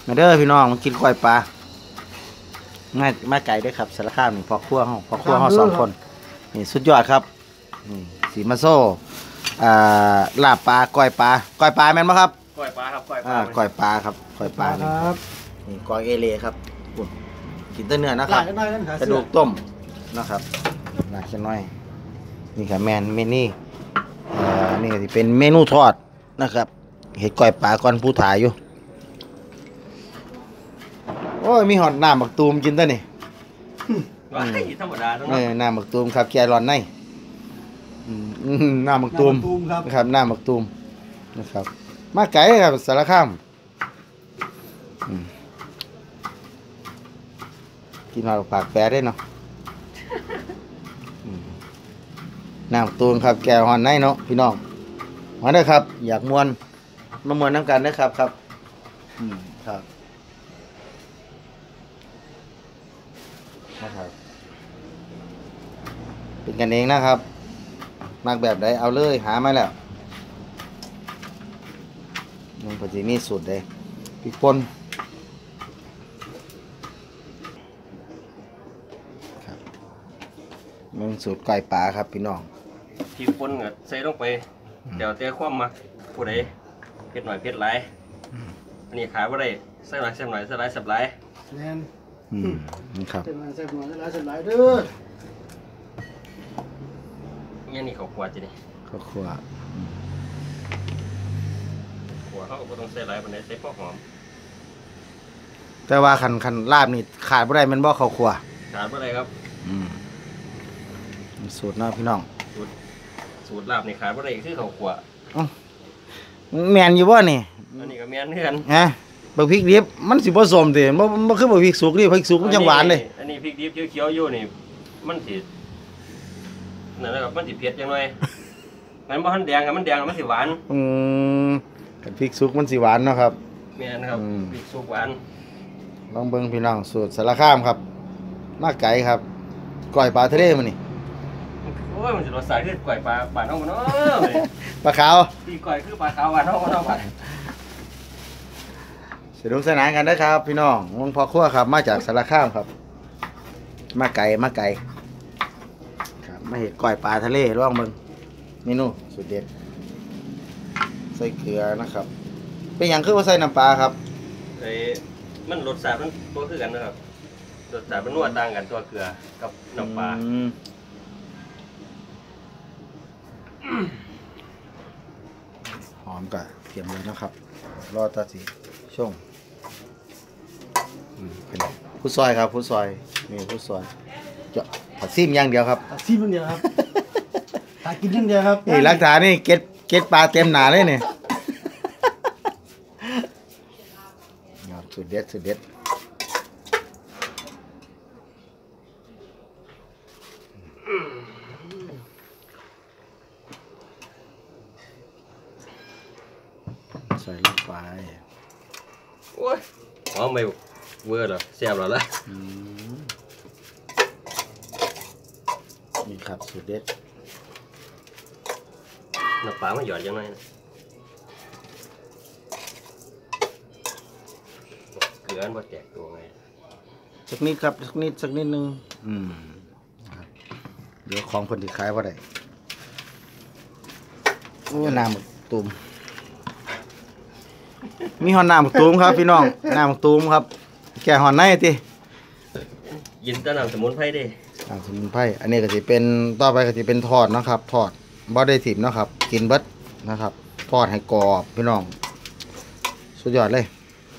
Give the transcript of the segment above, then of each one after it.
มาเด้อพี่น้องมากินกล้วยปลาง่ายมาไก่ด้วยครับสารคามนี่พอครัวเฮาสองคนนี่สุดยอดครับนี่สีมาโซ่ลาบปลาก้อยปลาแม่นไหมครับก้อยปลาครับก้อยปลาก้อยปลาครับก้อยปลาครับนี่ก้อยเอเลครับกินแต่เนื้อนะครับกระดูกต้มนะครับหนักแค่น้อยนี่ครับเมนี่นี่ก็จะเป็นเมนูทอดนะครับเห็ดก้อยปลาก่อนผู้ถ่ายอยู่โอ้ยมีหอดน้ำบักตูมกินได้นี่ธรรมดาน้ำบักตูมครับแกร้อนในน้ำบักตูมครับน้ำบักตูมนะครับมาไก่ครับสารคามกินมาปากแปรได้เนาะน้ำบักตูมครับแกร้อนในเนาะพี่น้องมาได้ครับอยากมวนมามวนน้ำกันนะครับครับนะครับเป็นกันเองนะครับมักแบบใดเอาเลยหามาแล้วมันปัจจุบันนี้สูตรเลยพริกป่นครับมันสูตรไก่ปลาครับพี่น้องพริกป่นก็ใส่ลงไปเดี๋ยวเตะความมาผู้ใดเผ็ดหน่อยเผ็ดหลายอันนี้ขายว่าได้ใส่หน่อยใส่หน่อยใส่หลายสับหลายแน่นครับใส่หน่อยใส่หน่อยใส่หลายเด้อเนี่ยนี่เขาขวดจีนี่ข้าวคั่วขวดเขาก็ต้องใส่หลายปานใดใส่พอหอมแต่ว่าคันลาบนี่ขาดบ่ได้มันบ่ข้าวคั่วขาดว่าได้ครับสูตรเนาะพี่น้องสูตรลาบนี่ขาดว่าได้คือเขาขวดแม่นอยู่บ่นี่อันนี้ก็แม่นเพื่อนฮะบักพริกดิบมันสิผสมติบ่คือบักพริกสุกนี่พริกสุกมันจังหวานเลยอันนี้พริกดิบเขียวๆอยู่นี่มันสินั่นแหละครับมันสิเผ็ดจังหน่อยมันบ่ทันแดงครับมันแดงมันสิหวานกับพริกสุกมันสิหวานเนาะครับแม่นครับพริกสุกหวานลองเบิ่งพี่น้องสูตรสารคามครับมาไก่ครับก้อยปลาทะเลมื้อนี้โอ้ยมันสิรสชาติคือก้อยปลาบ้านเฮาเนาะปลาขาวที่ก้อยคือปลาขาวบ้านเฮาเนาะสนุกสนานกันนะครับพี่น้องวงพ่อครัวครับมาจากสารคามครับมาไก่ครับมาเห็ดก้อยปลาทะเลร่องเบิ่งเมนูสุดเด็ดใส่เกลือนะครับเป็นอย่างคือว่าใส่น้ำปลาครับมันรสชาติมันตัวคือกันนะครับรสชาติมันนัวต่างกันตัวเกลือกับน้ำปลาหอมกับเทียมเลยนะครับรอตาสีช่วงเป็นผู้ซอยครับผู้ซอยนี่ผู้ซอยจะผัดซิมอย่างเดียวครับผัดซิมอย่างเดียวครับหากินอย่างเดียวครับนี่รักษานี่เก็ดปลาเต็มหนาเลยเนี่ยสุดเด็ดใส่ลงไปโอ้ยหอมไม่เวอร์หรอแซ่บหรอละนี่ครับสุดเด็ดน้ำปลามาหยอดยังไงนะเกลือมาแจกตัวไงสักนิดครับสักนิดนึงเดี๋ยวของคนที่ขายว่าได้โอ้น้ำหมึกตุ่มมีหอนน้ำหมึกตุ่มครับพี่น้องน้ำหมึกตุ่มครับแกหอนในติยินแต่น้ำสมุนไพรดิน้ำสมุนไพรอันนี้ก็จะเป็นต่อไปก็จะเป็นทอดนะครับทอดบ่ได้ถิ่มนะครับกินเบิดนะครับทอดให้กรอบพี่น้องสุดยอดเลย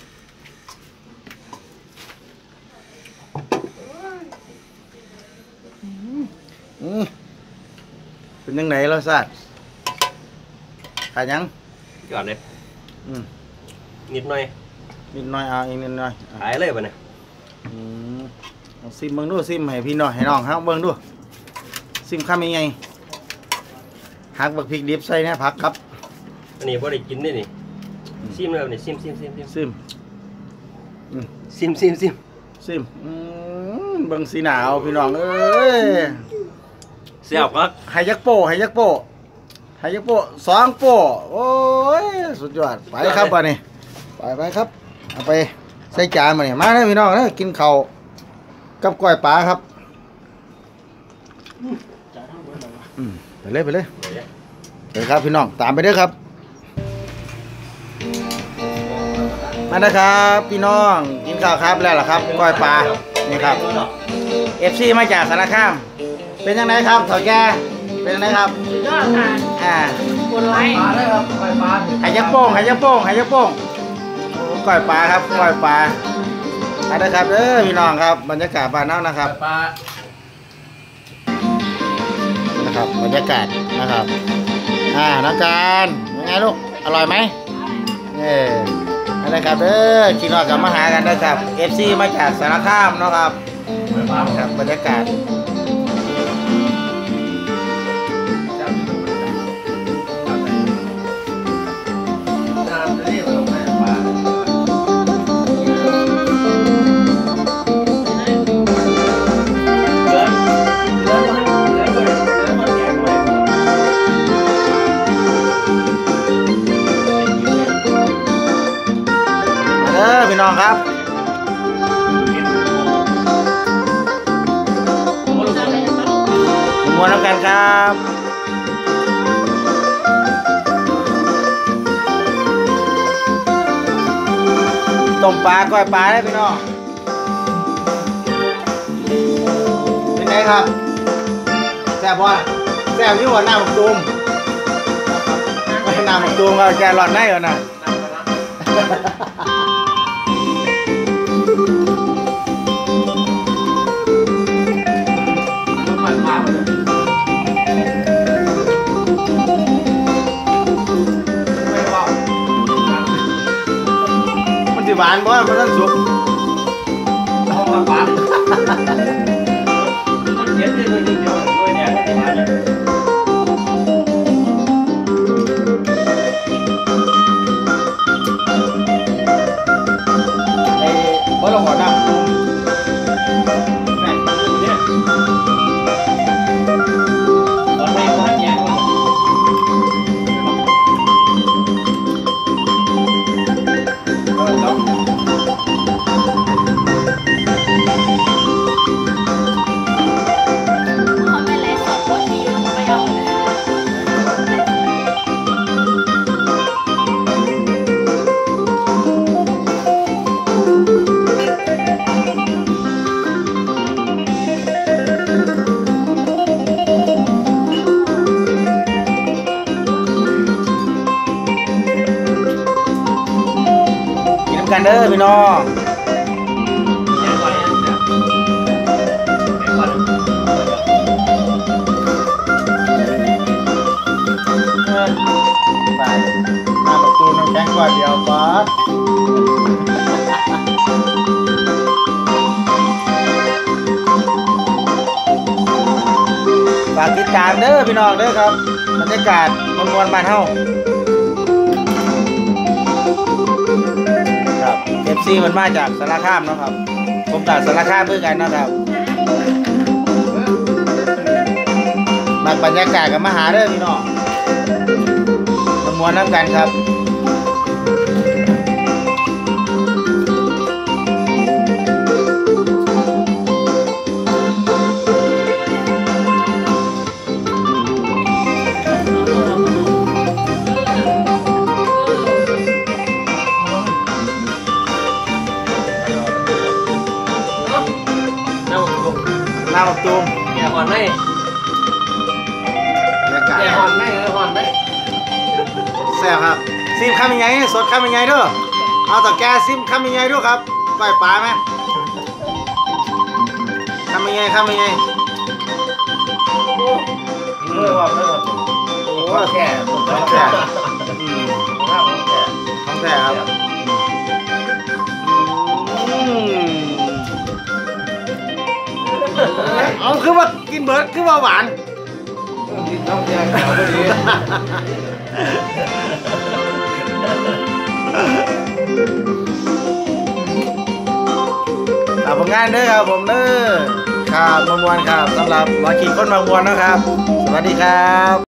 เป็นยังไงรสชาติขายยังหยอดเลยนิดหน่อยเอาอีกนิดหน่อยขายเลยป่ะเนี่ยซิมเบิ้งดูซิมให้พี่น้องให้น้องครับเบิ้งดูซิมข้ามยังไงหักบักพริกดิบใส่เนี่ยผักครับอันนี้พอได้กินได้นี่ซิมเลยนี่ซิมเบิ้งสีหนาวพี่น้องเอ้ยเสียบครับให้ยักโป้2 โป้โอ้ยสุดยอดไปครับป่ะนี่ไปครับเอาไปใส่จานมาเนี่ยมาเลยพี่น้องเด้อกินข้าวกับก้อยปลาครับไปเลยไปเลยเดี๋ยวครับพี่น้องตามไปเด้อครับมานะครับพี่น้องกินข้าวครับแล้วล่ะครับก้อยปลานี่ครับ FC มาจากสารคามเป็นยังไงครับเถ่าแก่เป็นยังไงครับยอดค่ะกดไลค์ปลาได้ครับปลาหายยักโป้งหายยักโป้งหายยักโป้งก้อยปลาครับก้อยปลาอันนะครับพี่น้องครับบรรยากาศบ้านเน่านะครับปลานะครับบรรยากาศนะครับน้องการยังไงลูกอร่อยไหมอันนะครับกินนอกับมาหากันนะครับ FC มาจากสารคามเนาะครับครับบรรยากาศพี่น้องครับมวนน้ำกันครับต้มปลาก้อยปลาได้พี่น้องเป็นไงครับแซ่บป่ะแซ่บยิ่งกว่าหน้าหมกตูมหน้าหมกตูมก็แกหลอดได้เหรอนะมันจะหวานเพราะมันต้องสุกเพราะเราขอน้ำกันเด้อพี่น้องไปมาประตูน้ำแข็งกว่าเดียวป๊าฝากติดตามเด้อพี่น้องเด้อครับบรรยากาศมวลบ้านเฮาFC มันมาจากสารคามเนาะครับผมจากสารคามเพื่อกันนะครับมาบรรยากาศกับมาหาเด้อพี่น้องมวลน้ำกันครับหน้าประตูแกอ่อนไหมบรรยากาศแกอ่อนไหมอ่อนไหมแซ่บครับซิมคำยังไงสดคำยังไงด้วยเอาต่อแกซิมคำยังไงด้วยครับปล่อยปลาไหมคำยังไงคำยังไงโอ้แก่ของแก่ของแก่ครับเอาคือว่ากินเบิร์ดคือว่าหวานกินน้ำแกงขาวพอดีผลงานเด้อครับผมเด้อข่าวมวลครับสำหรับหมอขีดคนมวลนะครับสวัสดีครับ